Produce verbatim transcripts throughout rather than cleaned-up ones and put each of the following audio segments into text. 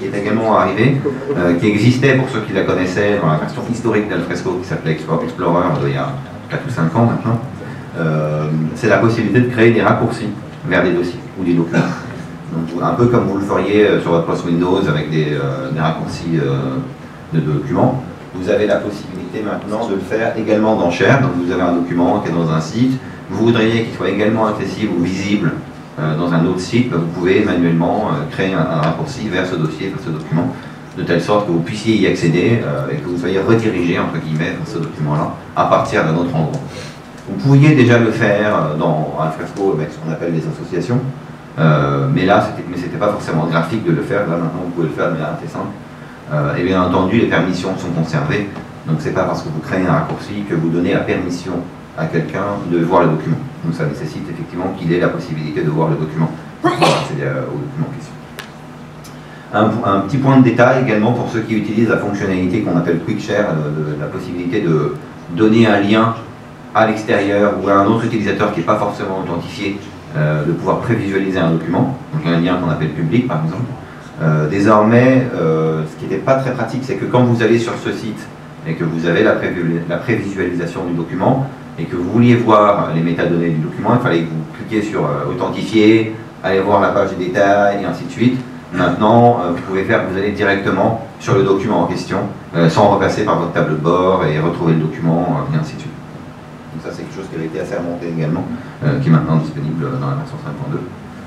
est également arrivée, euh, qui existait pour ceux qui la connaissaient dans la version historique d'Alfresco qui s'appelait Explorer il y a quatre ou cinq ans maintenant. Euh, c'est la possibilité de créer des raccourcis vers des dossiers ou des documents. Donc, un peu comme vous le feriez sur votre poste Windows avec des, euh, des raccourcis euh, de documents, vous avez la possibilité maintenant de le faire également dans Share. Donc vous avez un document qui est dans un site, vous voudriez qu'il soit également accessible ou visible euh, dans un autre site, ben, vous pouvez manuellement euh, créer un, un raccourci vers ce dossier, vers ce document, de telle sorte que vous puissiez y accéder euh, et que vous soyez redirigé entre guillemets vers ce document-là à partir d'un autre endroit. Vous pouviez déjà le faire dans Alfresco avec ce qu'on appelle les associations, euh, mais là, mais c'était pas forcément graphique de le faire. Là, maintenant, vous pouvez le faire de manière assez simple. Euh, et bien entendu, les permissions sont conservées. Donc, c'est pas parce que vous créez un raccourci que vous donnez la permission à quelqu'un de voir le document. Donc, ça nécessite effectivement qu'il ait la possibilité de voir le document, pour accéder au document en question. Un, un petit point de détail également pour ceux qui utilisent la fonctionnalité qu'on appelle Quick Share, de, de, la possibilité de donner un lien à l'extérieur ou à un autre utilisateur qui n'est pas forcément authentifié, euh, de pouvoir prévisualiser un document, donc un lien qu'on appelle public par exemple. Euh, désormais, euh, ce qui n'était pas très pratique, c'est que quand vous allez sur ce site et que vous avez la, prévu la prévisualisation du document et que vous vouliez voir les métadonnées du document, il fallait que vous cliquiez sur euh, authentifier, aller voir la page des détails et ainsi de suite. Maintenant, euh, vous pouvez faire, vous allez directement sur le document en question, euh, sans repasser par votre tableau de bord et retrouver le document, euh, et ainsi de suite. Donc ça, c'est quelque chose qui avait été assez remonté également, euh, qui est maintenant disponible dans la version cinq point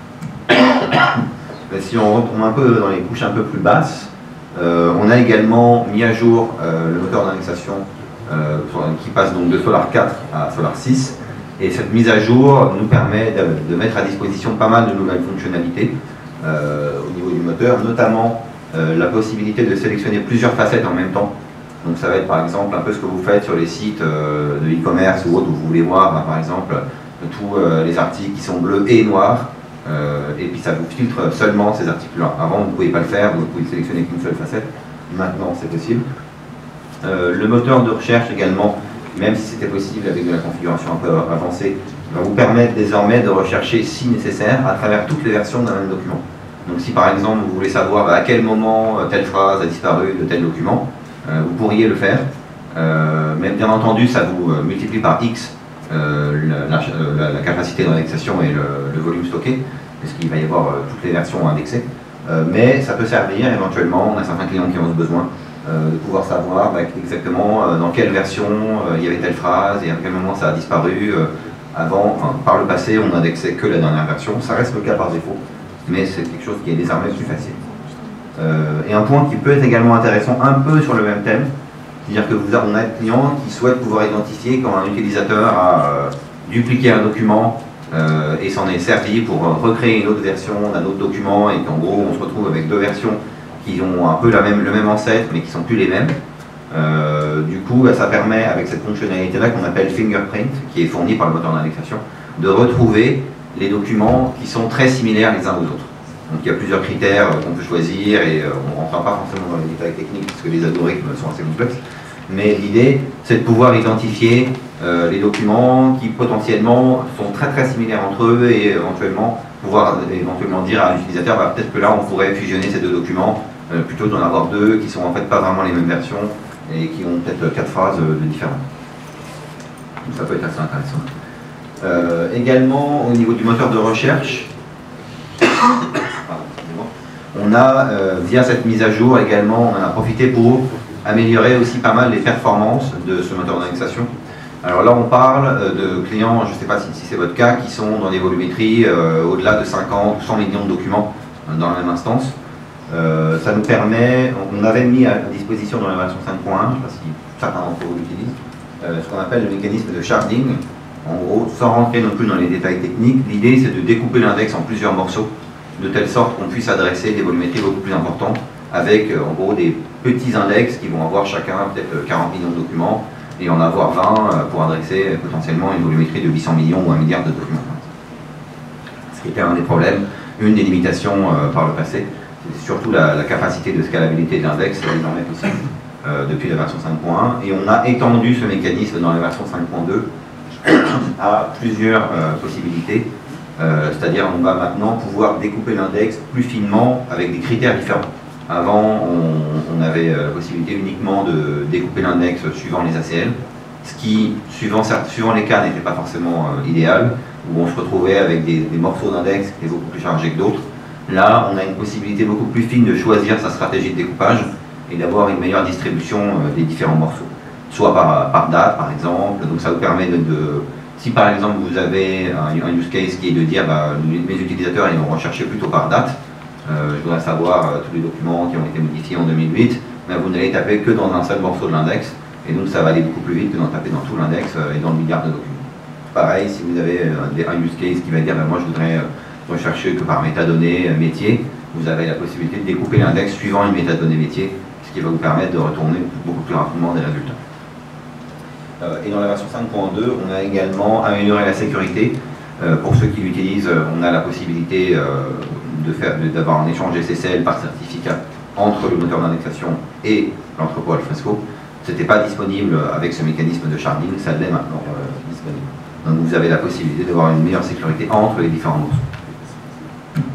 deux. Si on retombe un peu dans les couches un peu plus basses, euh, on a également mis à jour euh, le moteur d'indexation euh, qui passe donc de Solar quatre à Solar six. Et cette mise à jour nous permet de, de mettre à disposition pas mal de nouvelles fonctionnalités euh, au niveau du moteur, notamment euh, la possibilité de sélectionner plusieurs facettes en même temps. Donc ça va être par exemple un peu ce que vous faites sur les sites euh, de e-commerce ou autres où vous voulez voir hein, par exemple tous euh, les articles qui sont bleus et noirs. Euh, et puis ça vous filtre seulement ces articles-là. Avant, vous ne pouviez pas le faire, vous ne pouviez sélectionner qu'une seule facette. Maintenant, c'est possible. Euh, le moteur de recherche également, même si c'était possible avec de la configuration un peu avancée, va vous permettre désormais de rechercher, si nécessaire, à travers toutes les versions d'un même document. Donc si par exemple, vous voulez savoir à quel moment telle phrase a disparu de tel document, euh, vous pourriez le faire. Euh, mais bien entendu, ça vous multiplie par X Euh, la, la, la capacité d'indexation et le, le volume stocké, parce qu'il va y avoir euh, toutes les versions indexées. Euh, mais ça peut servir éventuellement, on a certains clients qui ont ce besoin, euh, de pouvoir savoir bah, exactement euh, dans quelle version euh, il y avait telle phrase et à quel moment ça a disparu. Euh, avant, enfin, par le passé, on n'indexait que la dernière version, ça reste le cas par défaut, mais c'est quelque chose qui est désormais plus facile. Euh, et un point qui peut être également intéressant, un peu sur le même thème, c'est-à-dire que vous avez, on a des clients qui souhaitent pouvoir identifier quand un utilisateur a euh, dupliqué un document euh, et s'en est servi pour euh, recréer une autre version d'un autre document et qu'en gros on se retrouve avec deux versions qui ont un peu la même, le même ancêtre mais qui ne sont plus les mêmes. Euh, du coup, bah, ça permet avec cette fonctionnalité-là qu'on appelle Fingerprint, qui est fournie par le moteur d'indexation, de retrouver les documents qui sont très similaires les uns aux autres. Donc il y a plusieurs critères qu'on peut choisir et euh, on ne rentre pas forcément dans les détails techniques parce que les algorithmes sont assez complexes. Mais l'idée, c'est de pouvoir identifier euh, les documents qui potentiellement sont très très similaires entre eux et éventuellement pouvoir éventuellement dire à l'utilisateur bah, peut-être que là on pourrait fusionner ces deux documents euh, plutôt d'en avoir deux qui sont en fait pas vraiment les mêmes versions et qui ont peut-être quatre phrases euh, différentes. Donc ça peut être assez intéressant. Euh, également au niveau du moteur de recherche, on a, euh, via cette mise à jour également, on en a profité pour améliorer aussi pas mal les performances de ce moteur d'indexation. Alors là, on parle euh, de clients, je ne sais pas si, si c'est votre cas, qui sont dans des volumétries euh, au-delà de cinquante ou cent millions de documents euh, dans la même instance. Euh, ça nous permet, on avait mis à disposition dans la version cinq point un, je ne sais pas si certains d'entre vous l'utilisent, euh, ce qu'on appelle le mécanisme de sharding. En gros, sans rentrer non plus dans les détails techniques, l'idée c'est de découper l'index en plusieurs morceaux, de telle sorte qu'on puisse adresser des volumétries beaucoup plus importantes avec euh, en gros des petits index qui vont avoir chacun peut-être quarante millions de documents et en avoir vingt euh, pour adresser euh, potentiellement une volumétrie de huit cents millions ou un milliard de documents. Ce qui était un des problèmes, une des limitations euh, par le passé, c'est surtout la, la capacité de scalabilité de l'index désormais possible euh, depuis la version cinq point un et on a étendu ce mécanisme dans la version cinq point deux à plusieurs euh, possibilités. Euh, c'est-à-dire on va maintenant pouvoir découper l'index plus finement avec des critères différents. Avant, on, on avait la possibilité uniquement de découper l'index suivant les A C L, ce qui, suivant, suivant les cas, n'était pas forcément euh, idéal, où on se retrouvait avec des, des morceaux d'index qui étaient beaucoup plus chargés que d'autres. Là, on a une possibilité beaucoup plus fine de choisir sa stratégie de découpage et d'avoir une meilleure distribution euh, des différents morceaux. Soit par, par date, par exemple, donc ça vous permet de... de si par exemple vous avez un, un use case qui est de dire bah, mes utilisateurs ils vont rechercher plutôt par date, euh, je voudrais savoir euh, tous les documents qui ont été modifiés en deux mille huit, mais vous n'allez taper que dans un seul morceau de l'index, et donc ça va aller beaucoup plus vite que d'en taper dans tout l'index euh, et dans le milliard de documents. Pareil, si vous avez euh, un use case qui va dire bah, moi je voudrais euh, rechercher que par métadonnées euh, métier, vous avez la possibilité de découper l'index suivant une métadonnée métier, ce qui va vous permettre de retourner beaucoup plus rapidement des résultats. Et dans la version cinq point deux, on a également amélioré la sécurité. Euh, pour ceux qui l'utilisent, on a la possibilité euh, de faire, d'avoir un échange S S L par certificat entre le moteur d'indexation et l'entrepôt Alfresco. Ce n'était pas disponible avec ce mécanisme de sharding, ça l'est maintenant euh, disponible. Donc vous avez la possibilité d'avoir une meilleure sécurité entre les différents morceaux.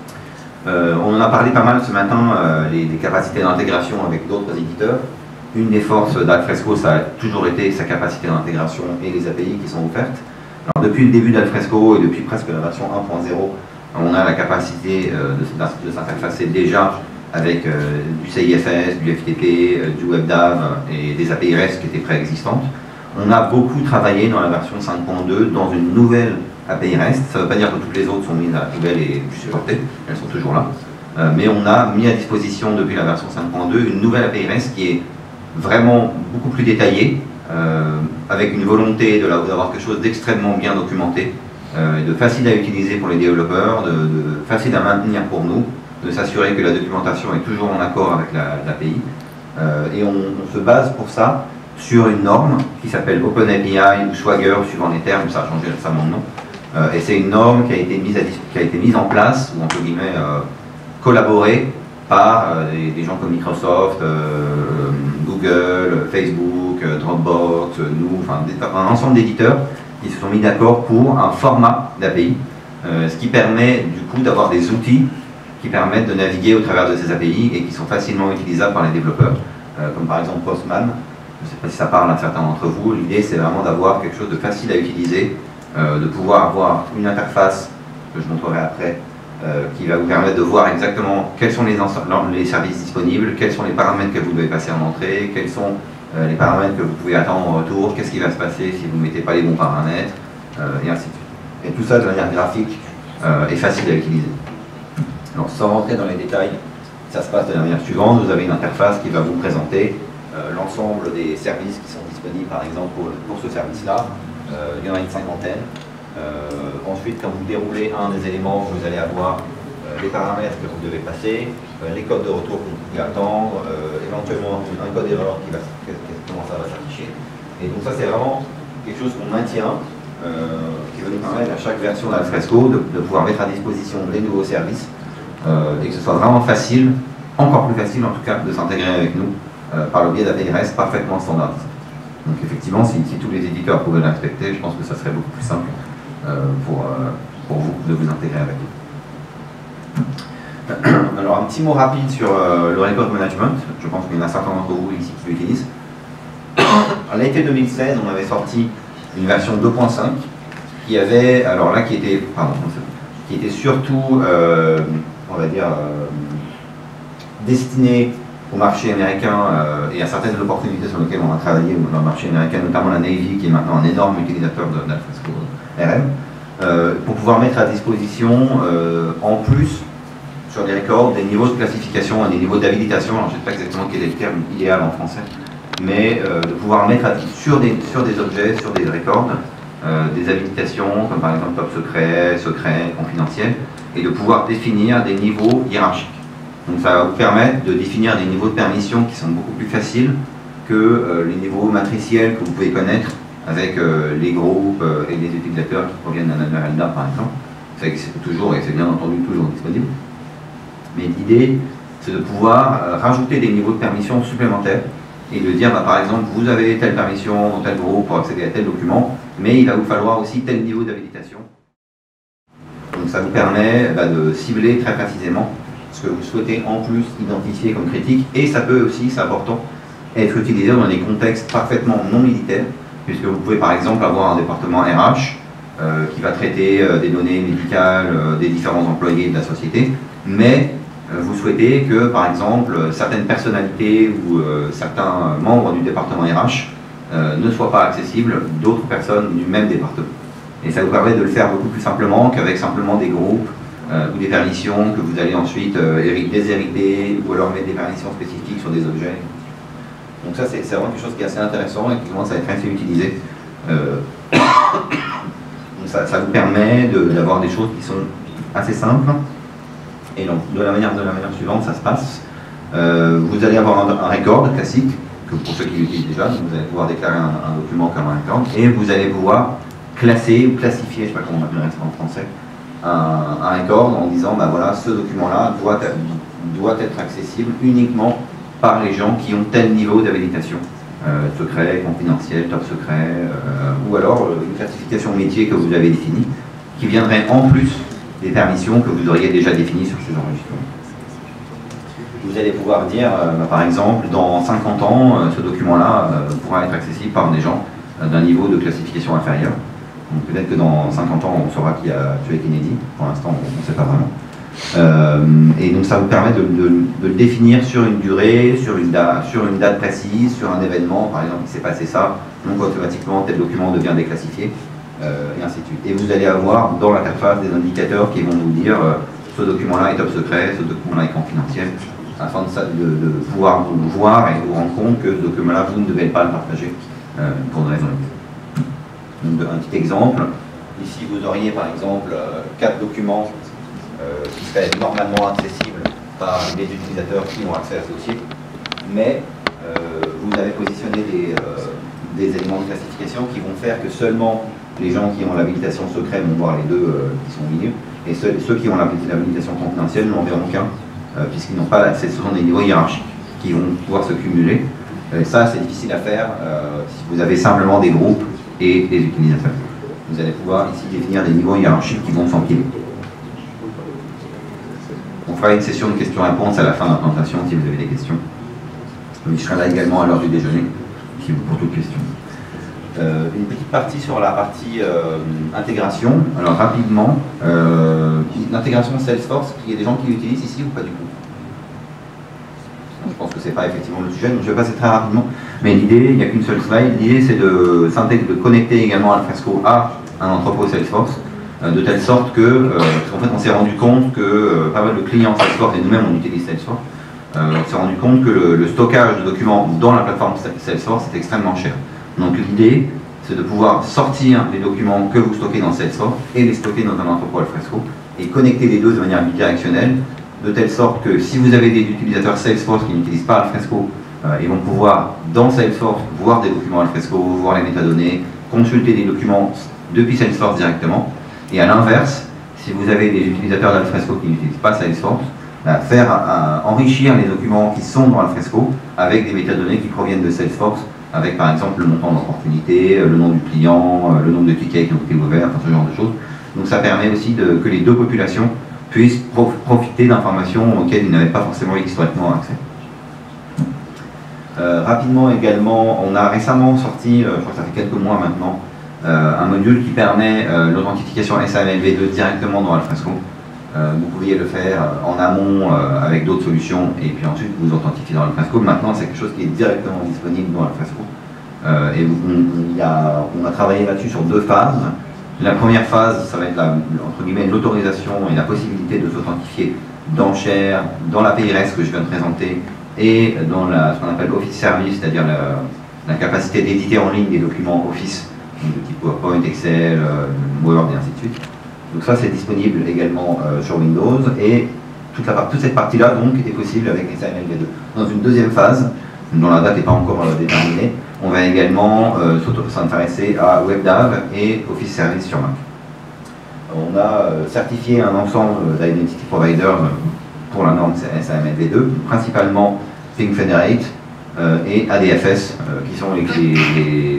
Euh, on en a parlé pas mal ce matin, euh, les, les capacités d'intégration avec d'autres éditeurs. Une des forces d'Alfresco, ça a toujours été sa capacité d'intégration et les A P I qui sont offertes. Alors, depuis le début d'Alfresco et depuis presque la version un point zéro, on a la capacité euh, de, de s'interfacer déjà avec euh, du C I F S, du F T P, euh, du WebDAV et des A P I REST qui étaient préexistantes. On a beaucoup travaillé dans la version cinq point deux dans une nouvelle A P I REST. Ça ne veut pas dire que toutes les autres sont mises à la poubelle et plus supportées, elles sont toujours là. Euh, mais on a mis à disposition depuis la version cinq point deux une nouvelle A P I REST qui est vraiment beaucoup plus détaillé, euh, avec une volonté d'avoir quelque chose d'extrêmement bien documenté, euh, et de facile à utiliser pour les développeurs, de, de facile à maintenir pour nous, de s'assurer que la documentation est toujours en accord avec l'A P I. Euh, et on, on se base pour ça sur une norme qui s'appelle OpenAPI ou Swagger, suivant les termes, ça a changé récemment de nom. Euh, et c'est une norme qui a été mise, à, qui a été mise en place, ou entre guillemets euh, collaborée, par euh, des, des gens comme Microsoft, euh, Google, Facebook, euh, Dropbox, euh, nous, enfin des, un ensemble d'éditeurs qui se sont mis d'accord pour un format d'A P I, euh, ce qui permet du coup d'avoir des outils qui permettent de naviguer au travers de ces A P I et qui sont facilement utilisables par les développeurs, euh, comme par exemple Postman. Je ne sais pas si ça parle à certains d'entre vous. L'idée c'est vraiment d'avoir quelque chose de facile à utiliser, euh, de pouvoir avoir une interface que je montrerai après, Euh, qui va vous permettre de voir exactement quels sont les, les services disponibles, quels sont les paramètres que vous devez passer en entrée, quels sont euh, les paramètres que vous pouvez attendre en retour, qu'est-ce qui va se passer si vous ne mettez pas les bons paramètres, euh, et ainsi de suite. Et tout ça de manière graphique euh, et facile à utiliser. Alors sans rentrer dans les détails, ça se passe de la manière suivante. Vous avez une interface qui va vous présenter euh, l'ensemble des services qui sont disponibles, par exemple pour, pour ce service-là. Euh, il y en a une cinquantaine. Euh, ensuite, quand vous déroulez un des éléments, vous allez avoir euh, les paramètres que vous devez passer, euh, les codes de retour que vous pouvez attendre, euh, éventuellement un code d'erreur qui va, comment ça va s'afficher. Et donc ça, c'est vraiment quelque chose qu'on maintient, euh, qui va nous permettre à chaque version d'Alfresco de, de pouvoir mettre à disposition les nouveaux services euh, et que ce soit vraiment facile, encore plus facile en tout cas, de s'intégrer avec nous euh, par le biais d'A P I REST parfaitement standardisé. Donc effectivement, si, si tous les éditeurs pouvaient l'inspecter, je pense que ça serait beaucoup plus simple Euh, pour, euh, pour vous de vous intégrer avec eux. Alors un petit mot rapide sur euh, le record management. Je pense qu'il y en a certains d'entre vous ici qui l'utilisent. À l'été deux mille seize, on avait sorti une version deux point cinq qui avait, alors là qui était, pardon, qui était surtout, euh, on va dire, euh, destinée au marché américain euh, et à certaines opportunités sur lesquelles on a travaillé dans le marché américain, notamment la Navy qui est maintenant un énorme utilisateur d'Alfresco R M, euh, pour pouvoir mettre à disposition euh, en plus sur des records des niveaux de classification et des niveaux d'habilitation. Alors je ne sais pas exactement quel est le terme idéal en français, mais euh, de pouvoir mettre à, sur, des, sur des objets, sur des records, euh, des habilitations comme par exemple top secret, secret, confidentiel, et de pouvoir définir des niveaux hiérarchiques. Donc ça va vous permettre de définir des niveaux de permission qui sont beaucoup plus faciles que euh, les niveaux matriciels que vous pouvez connaître avec euh, les groupes euh, et les utilisateurs qui proviennent d'un annuaire L D A par exemple. Ça existe toujours et c'est bien entendu toujours disponible. Mais l'idée, c'est de pouvoir euh, rajouter des niveaux de permission supplémentaires et de dire, bah, par exemple, vous avez telle permission dans tel groupe pour accéder à tel document, mais il va vous falloir aussi tel niveau d'habilitation. Donc ça vous permet bah, de cibler très précisément ce que vous souhaitez en plus identifier comme critique, et ça peut aussi, c'est important, être utilisé dans des contextes parfaitement non militaires, puisque vous pouvez par exemple avoir un département R H euh, qui va traiter euh, des données médicales euh, des différents employés de la société, mais euh, vous souhaitez que par exemple certaines personnalités ou euh, certains membres du département R H euh, ne soient pas accessibles d'autres personnes du même département. Et ça vous permet de le faire beaucoup plus simplement qu'avec simplement des groupes euh, ou des permissions que vous allez ensuite euh, déshériter ou alors mettre des permissions spécifiques sur des objets. Donc ça, c'est vraiment quelque chose qui est assez intéressant et qui commence à être assez utilisé. Euh, donc ça, ça vous permet d'avoir de, des choses qui sont assez simples. Et donc, de la manière, de la manière suivante, ça se passe. Euh, vous allez avoir un, un record classique, que pour ceux qui l'utilisent déjà, donc vous allez pouvoir déclarer un, un document comme un record, et vous allez pouvoir classer ou classifier, je ne sais pas comment on appellerait ça en français, un, un record en disant, ben voilà, ce document-là doit, doit être accessible uniquement par les gens qui ont tel niveau d'habilitation, euh, secret, confidentiel, top secret, euh, ou alors euh, une classification métier que vous avez définie, qui viendrait en plus des permissions que vous auriez déjà définies sur ces enregistrements. Vous allez pouvoir dire, euh, bah, par exemple, dans cinquante ans, euh, ce document-là euh, pourra être accessible par des gens euh, d'un niveau de classification inférieur. Donc peut-être que dans cinquante ans, on saura qui a tué Kennedy. Pour l'instant, on ne sait pas vraiment. Euh, et donc ça vous permet de, de, de le définir sur une durée, sur une, date, sur une date précise, sur un événement, par exemple, il s'est passé ça, donc automatiquement tel document devient déclassifié, euh, et ainsi de suite. Et vous allez avoir dans l'interface des indicateurs qui vont vous dire euh, ce document-là est top secret, ce document-là est confidentiel, afin de, de, de pouvoir vous voir et vous rendre compte que ce document-là, vous ne devez pas le partager euh, pour des raisons. Donc, un petit exemple, ici vous auriez par exemple euh, quatre documents Euh, qui serait normalement accessible par les utilisateurs qui ont accès à ce dossier, mais euh, vous avez positionné des, euh, des éléments de classification qui vont faire que seulement les gens qui ont l'habilitation secret vont voir les deux euh, qui sont au milieu, et ceux, ceux qui ont l'habilitation confidentielle n'en verront qu'un, euh, puisqu'ils n'ont pas l'accès, ce sont des niveaux hiérarchiques qui vont pouvoir se cumuler. Et ça, c'est difficile à faire euh, si vous avez simplement des groupes et des utilisateurs. Vous allez pouvoir ici définir des niveaux hiérarchiques qui vont s'empiler. On fera une session de questions-réponses à la fin de la présentation si vous avez des questions. Je serai là également à l'heure du déjeuner si vous, pour toute question. Euh, une petite partie sur la partie euh, intégration. Alors rapidement, euh, l'intégration Salesforce, il y a des gens qui l'utilisent ici ou pas du tout? Je pense que ce n'est pas effectivement le sujet, donc je vais passer très rapidement. Mais l'idée, il n'y a qu'une seule slide, l'idée c'est de, de connecter également Alfresco à un entrepôt Salesforce, de telle sorte que, euh, en fait, on s'est rendu compte que euh, pas mal de clients Salesforce, et nous-mêmes on utilise Salesforce, euh, on s'est rendu compte que le, le stockage de documents dans la plateforme Salesforce est extrêmement cher. Donc l'idée, c'est de pouvoir sortir les documents que vous stockez dans Salesforce et les stocker dans un entrepôt Alfresco et connecter les deux de manière bidirectionnelle, de telle sorte que si vous avez des utilisateurs Salesforce qui n'utilisent pas Alfresco, euh, ils vont pouvoir, dans Salesforce, voir des documents Alfresco, voir les métadonnées, consulter des documents depuis Salesforce directement. Et à l'inverse, si vous avez des utilisateurs d'Alfresco qui n'utilisent pas Salesforce, bah, faire euh, enrichir les documents qui sont dans Alfresco avec des métadonnées qui proviennent de Salesforce, avec par exemple le montant d'opportunité, le nom du client, le nombre de tickets qui ont été ouverts, enfin, ce genre de choses. Donc ça permet aussi de, que les deux populations puissent prof, profiter d'informations auxquelles ils n'avaient pas forcément historiquement accès. Euh, rapidement également, on a récemment sorti, euh, je crois que ça fait quelques mois maintenant, Euh, un module qui permet euh, l'authentification S A M L V deux directement dans Alfresco. Euh, vous pourriez le faire euh, en amont euh, avec d'autres solutions et puis ensuite vous authentifiez dans Alfresco. Maintenant, c'est quelque chose qui est directement disponible dans Alfresco. Euh, et on, on, y a, on a travaillé là-dessus sur deux phases. La première phase, ça va être la, entre guillemets l'autorisation et la possibilité de s'authentifier dans Share, dans la P I R S que je viens de présenter et dans la, ce qu'on appelle Office Service, c'est-à-dire la, la capacité d'éditer en ligne des documents Office de type PowerPoint, Excel, Word et ainsi de suite. Donc ça c'est disponible également euh, sur Windows et toute, la, toute cette partie-là donc est possible avec S A M L V deux. Dans une deuxième phase, dont la date n'est pas encore euh, déterminée, on va également euh, s'intéresser à WebDAV et Office Service sur Mac. On a euh, certifié un ensemble d'identity providers pour la norme S A M L V deux, principalement Think Federate euh, et A D F S, euh, qui sont les, les, les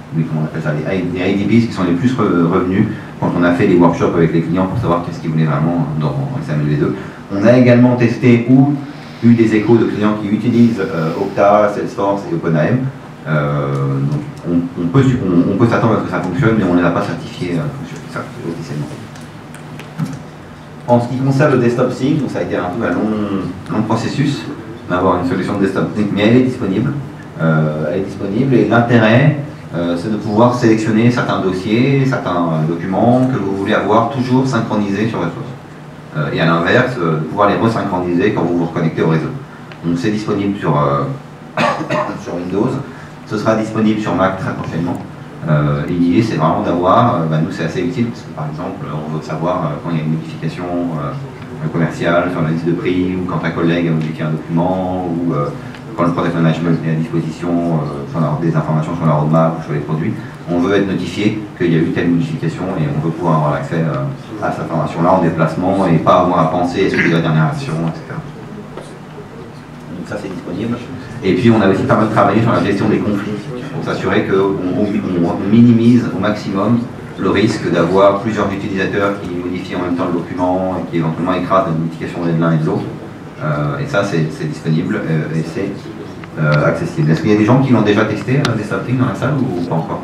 oui, comment on appelle ça, les, les I D Bs qui sont les plus revenus quand on a fait des workshops avec les clients pour savoir qu'est-ce qu'ils voulaient vraiment dans S A M L V deux. On a également testé ou eu des échos de clients qui utilisent euh, Okta, Salesforce et OpenAM. Euh, donc on, on peut, on, on peut s'attendre à ce que ça fonctionne, mais on ne les a pas certifiés euh, officiellement. En ce qui concerne le desktop sync, donc ça a été un peu un long, long processus d'avoir une solution de desktop sync, mais elle est disponible. Euh, elle est disponible et l'intérêt, euh, c'est de pouvoir sélectionner certains dossiers, certains documents que vous voulez avoir toujours synchronisés sur votre source. Euh, et à l'inverse, euh, de pouvoir les resynchroniser quand vous vous reconnectez au réseau. Donc c'est disponible sur, euh, sur Windows, ce sera disponible sur Mac très prochainement. Euh, et l'idée c'est vraiment d'avoir, euh, bah, nous c'est assez utile parce que par exemple on veut savoir euh, quand il y a une modification euh, commerciale sur la liste de prix, ou quand un collègue a modifié un document, ou euh, quand le product management met à disposition euh, sur la, des informations sur la roadmap ou sur les produits, on veut être notifié qu'il y a eu telle modification et on veut pouvoir avoir accès euh, à cette information-là en déplacement et pas avoir à penser est-ce que c'est la dernière action, et cetera. Donc ça c'est disponible. Et puis on a aussi pas mal travaillé sur la gestion des conflits pour s'assurer qu'on on minimise au maximum le risque d'avoir plusieurs utilisateurs qui modifient en même temps le document et qui éventuellement écrasent la modification de l'un et de l'autre. Euh, et ça c'est disponible euh, et c'est euh, accessible. Est-ce qu'il y a des gens qui l'ont déjà testé, euh, des Desktop Sync dans la salle ou pas encore?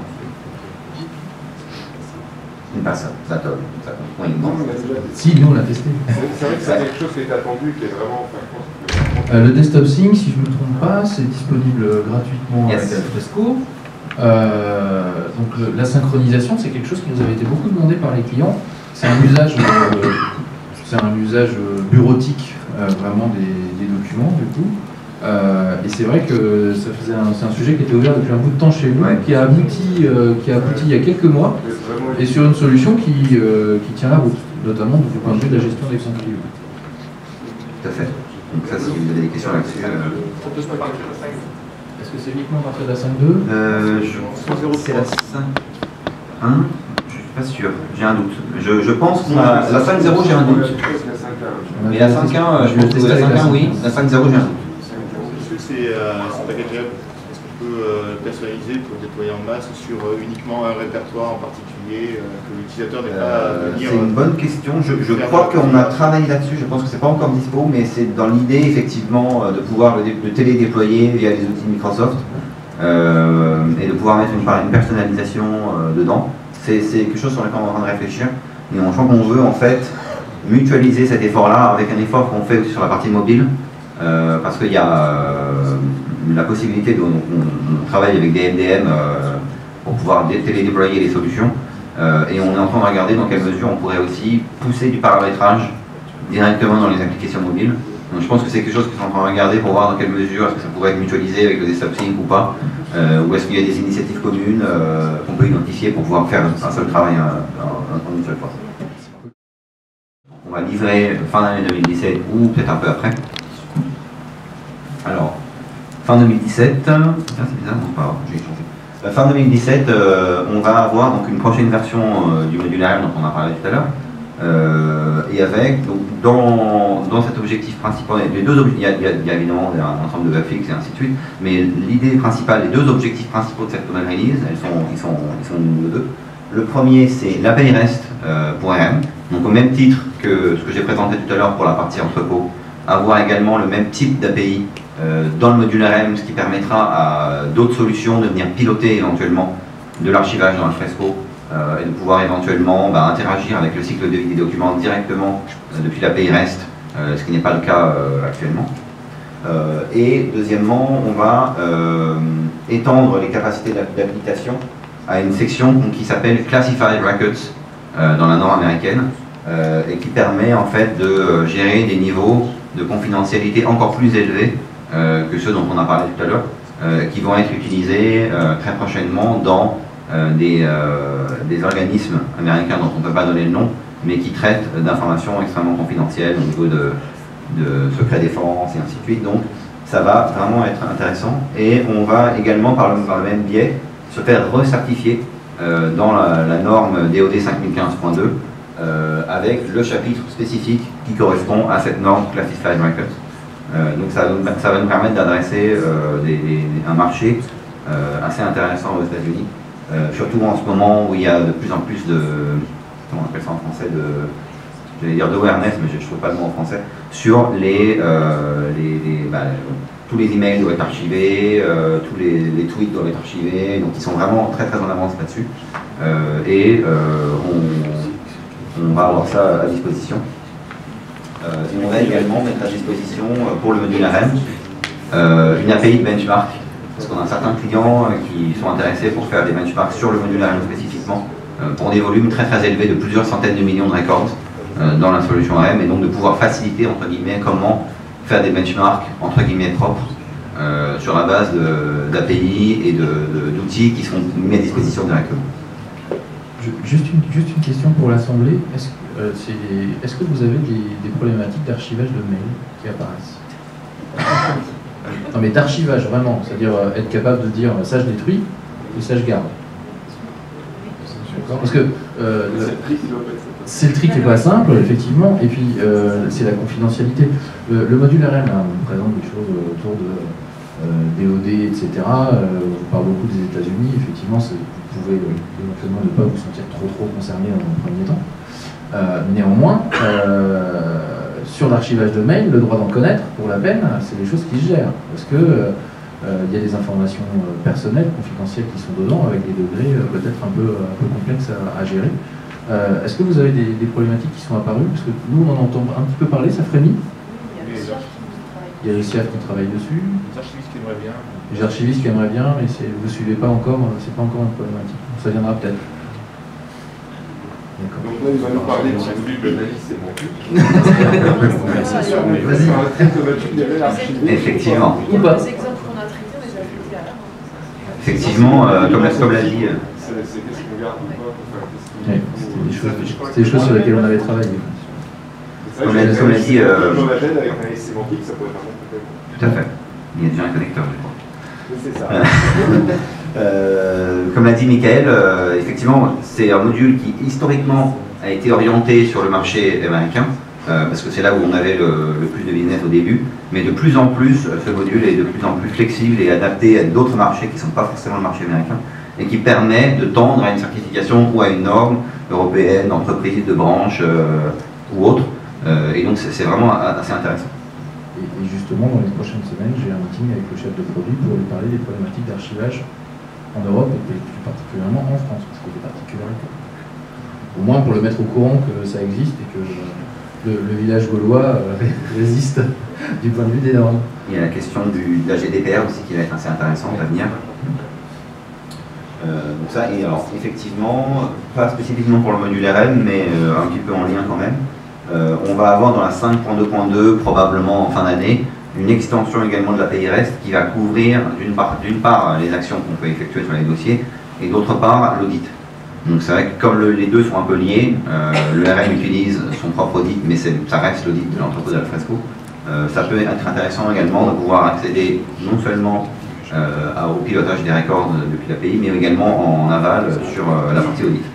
Une personne, ça tombe. Oui, non. Si, nous on l'a testé. C'est vrai que c'est quelque chose qui est attendu, qui est vraiment... Euh, le Desktop Sync, si je ne me trompe pas, c'est disponible gratuitement yes. avec Alfresco. Euh, donc le, la synchronisation, c'est quelque chose qui nous avait été beaucoup demandé par les clients. C'est un usage, euh, c'est un usage bureautique euh, vraiment des, des documents du coup. Euh, et c'est vrai que ça faisait un, c'est un sujet qui était ouvert depuis un bout de temps chez nous, ouais. qui a abouti, euh, qui a abouti il y a quelques mois, et sur une solution qui, euh, qui tient la route, notamment du point de vue de la gestion des conflits. Tout à fait. Donc ça, si vous avez des questions là-dessus... Euh... Est-ce que c'est uniquement à partir de la cinq point deux euh, C'est la cinq point un. Je suis pas sûr, j'ai un doute. Je, je pense que la, la cinq point zéro, j'ai un doute. Mais la cinq point un, je pense que la cinq point un, oui. La cinq point zéro, j'ai un doute. Est-ce que c'est euh, packageable? Est-ce qu'on peut euh, personnaliser pour déployer en masse sur euh, uniquement un répertoire en particulier, euh, que l'utilisateur n'est pas euh, à venir... C'est une bonne question. Je, je crois qu'on a travaillé là-dessus. Je pense que c'est pas encore dispo, mais c'est dans l'idée effectivement de pouvoir le, le télé-déployer via les outils Microsoft euh, et de pouvoir mettre une, une personnalisation euh, dedans. C'est quelque chose sur lequel on est en train de réfléchir. Et on, je crois qu'on veut en fait mutualiser cet effort-là avec un effort qu'on fait aussi sur la partie mobile. Euh, parce qu'il y a euh, la possibilité de... On, on travaille avec des M D M euh, pour pouvoir télé-déployer les solutions. Euh, et on est en train de regarder dans quelle mesure on pourrait aussi pousser du paramétrage directement dans les applications mobiles. Donc je pense que c'est quelque chose qu'ils sont en train de regarder pour voir dans quelle mesure est-ce que ça pourrait être mutualisé avec le Desktop Sync ou pas. Euh, ou est-ce qu'il y a des initiatives communes euh, qu'on peut identifier pour pouvoir faire un seul travail en, en, en une seule fois. On va livrer fin d'année deux mille dix-sept ou peut-être un peu après. Alors, fin deux mille dix-sept, ah, c'est bizarre, non, pas grave, j'ai changé. Euh, fin deux mille dix-sept, euh, on va avoir donc une prochaine version euh, du modulaire dont on a parlé tout à l'heure. Euh, et avec, donc, dans, dans cet objectif principal, les deux objectifs, il y a, il y a, il y a évidemment un ensemble de bug fixes et ainsi de suite, mais l'idée principale, les deux objectifs principaux de cette nouvelle release, elles sont, ils sont, ils sont deux. Le premier, c'est l'A P I REST euh, pour R M, donc au même titre que ce que j'ai présenté tout à l'heure pour la partie entrepôt, avoir également le même type d'A P I euh, dans le module R M, ce qui permettra à d'autres solutions de venir piloter éventuellement de l'archivage dans Alfresco euh, et de pouvoir éventuellement bah, interagir avec le cycle de vie des documents directement euh, depuis l'A P I REST, euh, ce qui n'est pas le cas euh, actuellement. Euh, et deuxièmement, on va euh, étendre les capacités d'habilitation à une section qui s'appelle Classified Records euh, dans la norme américaine euh, et qui permet en fait de gérer des niveaux de confidentialité encore plus élevés euh, que ceux dont on a parlé tout à l'heure, euh, qui vont être utilisés euh, très prochainement dans euh, des, euh, des organismes américains dont on ne peut pas donner le nom, mais qui traitent d'informations extrêmement confidentielles au niveau de, de secret défense et ainsi de suite. Donc ça va vraiment être intéressant et on va également par le, par le même biais se faire recertifier euh, dans la, la norme D O D cinq mille quinze point deux euh, avec le chapitre spécifique qui correspond à cette norme Classified Records. Euh, donc ça, ça va nous permettre d'adresser euh, des, des, un marché euh, assez intéressant aux États-Unis euh, surtout en ce moment où il y a de plus en plus de, comment on appelle ça en français, de, j'allais dire d'awareness, mais je ne trouve pas le mot en français, sur les, euh, les, les bah, tous les emails doivent être archivés, euh, tous les, les tweets doivent être archivés, donc ils sont vraiment très très en avance là-dessus. Euh, et euh, on, on va avoir ça à disposition. Euh, et on va également mettre à disposition euh, pour le module R M euh, une A P I de benchmark, parce qu'on a certains clients euh, qui sont intéressés pour faire des benchmarks sur le module R M spécifiquement, euh, pour des volumes très très élevés de plusieurs centaines de millions de records euh, dans la solution R M, et donc de pouvoir faciliter entre guillemets comment faire des benchmarks entre guillemets propres euh, sur la base d'A P I et d'outils qui seront mis à disposition directement. Juste une, juste une question pour l'Assemblée. Est-ce euh, est, est que vous avez des, des problématiques d'archivage de mails qui apparaissent? Non mais d'archivage vraiment, c'est-à-dire euh, être capable de dire ça je détruis et ça je garde. Parce que euh, c'est le tri qui n'est pas simple, effectivement, et puis euh, c'est la confidentialité. Le, le module R M hein, présente des choses autour de euh, D O D, et cetera. Euh, on parle beaucoup des États-Unis, effectivement, vous pouvez euh, éventuellement ne pas vous sentir trop trop concerné dans un premier temps. Euh, néanmoins, euh, sur l'archivage de mails, le droit d'en connaître, pour la peine, c'est des choses qui se gèrent. Parce que euh, il y a des informations euh, personnelles, confidentielles qui sont dedans, avec des degrés euh, peut-être un peu, un peu complexes à, à gérer. Euh, Est-ce que vous avez des, des problématiques qui sont apparues? Parce que nous, on en entend un petit peu parler, ça frémit. Il y a le C I A F qui travaille dessus. Les archivistes qui aimeraient bien. Les archivistes qui aimeraient bien, mais vous ne suivez pas encore, c'est pas encore une problématique. Ça viendra peut-être. Donc là, il va nous parler du module d'analyse sémantique. Vas-y. Effectivement. Ou pas. Les exemples qu'on a traités, on les a traités à la main. Effectivement, euh, comme l'a comme l'a dit. C'est qu'est-ce qu'on garde ou pas. Oui, c'était des choses, des choses sur lesquelles on avait travaillé. Comme l'a comme l'a dit. Euh, Comme on appelle avec l'analyse sémantique, ça pourrait être un bon peut-être. Tout à fait. Il y a déjà un connecteur, je crois. C'est ça. Euh, comme l'a dit Michael, euh, effectivement, c'est un module qui historiquement a été orienté sur le marché américain, euh, parce que c'est là où on avait le, le plus de business au début, mais de plus en plus, ce module est de plus en plus flexible et adapté à d'autres marchés qui ne sont pas forcément le marché américain, et qui permet de tendre à une certification ou à une norme européenne, d'entreprise, de branche euh, ou autre, euh, et donc c'est vraiment assez intéressant. Et justement, dans les prochaines semaines, j'ai un meeting avec le chef de produit pour lui parler des problématiques d'archivage en Europe et plus particulièrement en France, parce qu'il y a des particularités. Au moins pour le mettre au courant que ça existe et que le, le village gaulois euh, résiste du point de vue des normes. Il y a la question du, de la G D P R aussi qui va être assez intéressante à venir. Euh, donc ça, et alors effectivement, pas spécifiquement pour le module R M, mais euh, un petit peu en lien quand même. Euh, on va avoir dans la cinq point deux point deux, probablement en fin d'année, une extension également de l'A P I REST qui va couvrir d'une part, d'une part les actions qu'on peut effectuer sur les dossiers et d'autre part l'audit. Donc c'est vrai que comme le, les deux sont un peu liés, euh, le R M utilise son propre audit, mais ça reste l'audit de l'entreprise Alfresco. Euh, ça peut être intéressant également de pouvoir accéder non seulement euh, au pilotage des records depuis l'A P I, mais également en aval sur euh, la partie audit.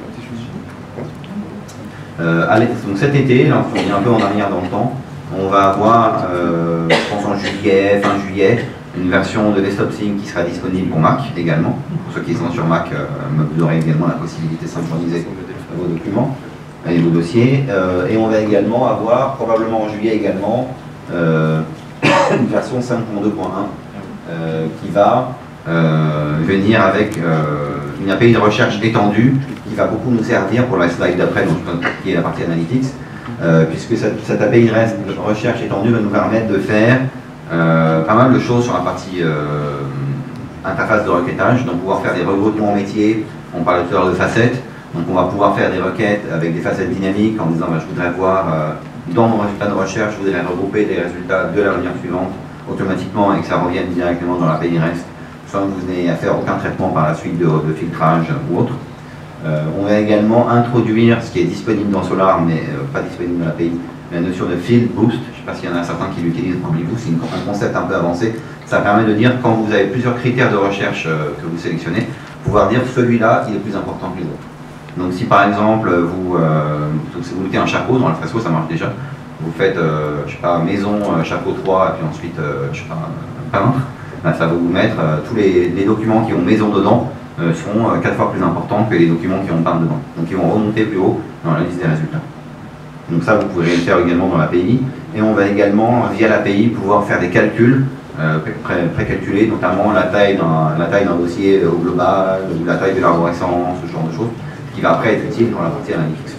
Euh, allez, donc cet été, là, on est un peu en arrière dans le temps, on va avoir, euh, je pense en juillet, fin juillet, une version de Desktop Sync qui sera disponible pour Mac également. Pour ceux qui sont sur Mac, euh, vous aurez également la possibilité de synchroniser vos documents et vos dossiers. Euh, et on va également avoir, probablement en juillet également, euh, une version cinq point deux point un euh, qui va euh, venir avec euh, une A P I de recherche étendue qui va beaucoup nous servir pour la slide d'après, qui est la partie analytics, euh, puisque cette, cette A P I de recherche étendue va nous permettre de faire euh, pas mal de choses sur la partie euh, interface de requêtage, donc pouvoir faire des regroupements métiers. On parlait tout à l'heure de facettes, donc on va pouvoir faire des requêtes avec des facettes dynamiques en disant bah, je voudrais voir euh, dans mon résultat de recherche, je voudrais regrouper les résultats de la ligne suivante automatiquement et que ça revienne directement dans l'A P I REST, sans que vous n'ayez à faire aucun traitement par la suite de, de filtrage ou autre. Euh, on va également introduire ce qui est disponible dans Solar, mais euh, pas disponible dans l'A P I, la notion de Field Boost. Je ne sais pas s'il y en a certains qui l'utilisent pour Field Boost, c'est un concept un peu avancé. Ça permet de dire, quand vous avez plusieurs critères de recherche euh, que vous sélectionnez, pouvoir dire celui-là, il est plus important que les autres. Donc si par exemple, vous, euh, si vous mettez un chapeau, dans Alfresco ça marche déjà, vous faites, euh, je sais pas, maison, euh, chapeau trois, et puis ensuite, euh, je sais pas, peintre, ben, ça va vous mettre euh, tous les, les documents qui ont maison dedans, euh, seront euh, quatre fois plus importants que les documents qui vont parler dedans. Donc ils vont remonter plus haut dans la liste des résultats. Donc ça, vous pouvez le faire également dans l'A P I. Et on va également, via l'A P I, pouvoir faire des calculs euh, pré-calculés, notamment la taille d'un dossier au global, ou la taille de l'arborescence, ce genre de choses, qui va après être utile pour la partie analytics.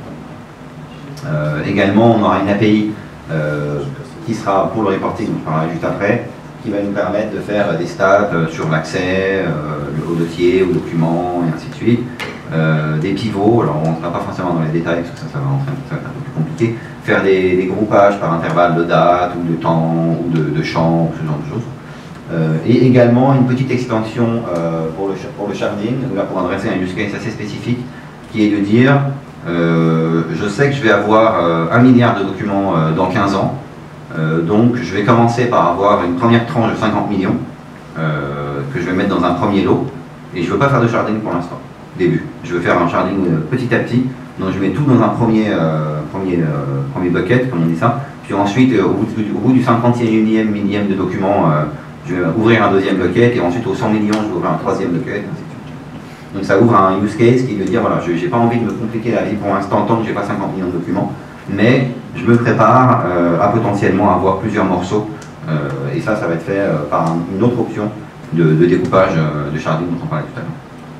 Euh, également, on aura une A P I euh, qui sera pour le reporting, on parlera juste après, qui va nous permettre de faire des stats sur l'accès euh, au dossier, aux documents, et ainsi de suite. Euh, des pivots, alors on ne sera pas forcément dans les détails parce que ça, ça, va, rentrer, ça va être un peu plus compliqué. Faire des, des groupages par intervalle de date ou de temps ou de, de champ, ce genre de choses. Euh, et également une petite extension euh, pour, le, pour le sharding, là pour adresser un use case assez spécifique, qui est de dire euh, je sais que je vais avoir euh, un milliard de documents euh, dans quinze ans, euh, donc je vais commencer par avoir une première tranche de cinquante millions euh, que je vais mettre dans un premier lot, et je ne veux pas faire de sharding pour l'instant. Début. Je veux faire un sharding euh, petit à petit, donc je mets tout dans un premier, euh, premier, euh, premier bucket, comme on dit ça, puis ensuite euh, au, bout du, au bout du cinquantième millième de document, euh, je vais ouvrir un deuxième bucket, et ensuite aux cent millions, je vais ouvrir un troisième bucket, ainsi de suite. Donc ça ouvre un use case qui veut dire, voilà, je n'ai pas envie de me compliquer la vie pour l'instant, tant que je n'ai pas cinquante millions de documents, mais je me prépare euh, à potentiellement avoir plusieurs morceaux, euh, et ça, ça va être fait euh, par un, une autre option de, de découpage euh, de sharding dont on parlait tout à l'heure.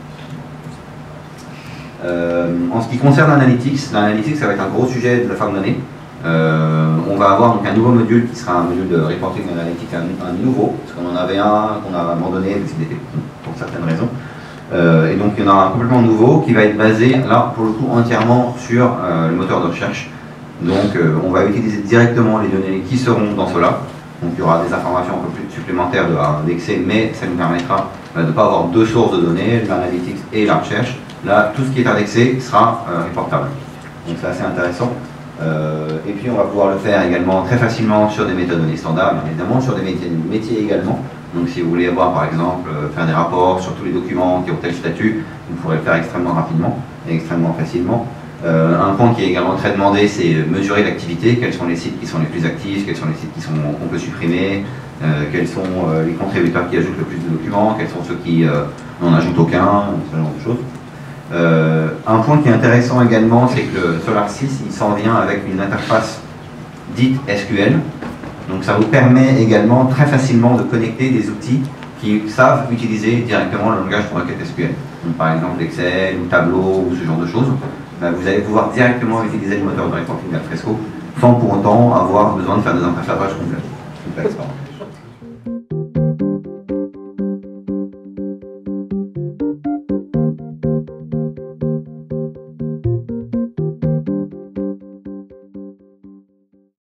Euh, en ce qui concerne l'analytics, l'analytics ça va être un gros sujet de la fin de l'année. Euh, on va avoir donc un nouveau module qui sera un module de reporting analytics, un, un nouveau, parce qu'on en avait un qu'on a abandonné parce qu'il était pour certaines raisons. Euh, et donc il y en a un complètement nouveau qui va être basé là pour le coup entièrement sur euh, le moteur de recherche. Donc euh, on va utiliser directement les données qui seront dans cela. Donc il y aura des informations un peu plus supplémentaires à indexer, mais ça nous permettra euh, de ne pas avoir deux sources de données, l'analytics et la recherche. Là, tout ce qui est indexé sera euh, reportable. Donc c'est assez intéressant. Euh, et puis on va pouvoir le faire également très facilement sur des méthodes données standards, bien évidemment, sur des métiers, métiers également. Donc si vous voulez avoir par exemple, euh, faire des rapports sur tous les documents qui ont tel statut, vous pourrez le faire extrêmement rapidement et extrêmement facilement. Euh, un point qui est également très demandé, c'est mesurer l'activité, quels sont les sites qui sont les plus actifs, quels sont les sites qui sont qu'on peut supprimer, euh, quels sont euh, les contributeurs qui ajoutent le plus de documents, quels sont ceux qui euh, n'en ajoutent aucun, ce genre de choses. Euh, un point qui est intéressant également, c'est que le Solar six, il s'en vient avec une interface dite S Q L. Donc ça vous permet également très facilement de connecter des outils qui savent utiliser directement le langage pour requête S Q L. Donc, par exemple Excel ou Tableau ou ce genre de choses. Ben, vous allez pouvoir directement utiliser le moteur de reporting d'Alfresco sans pour autant avoir besoin de faire des interfaces complexes. complexes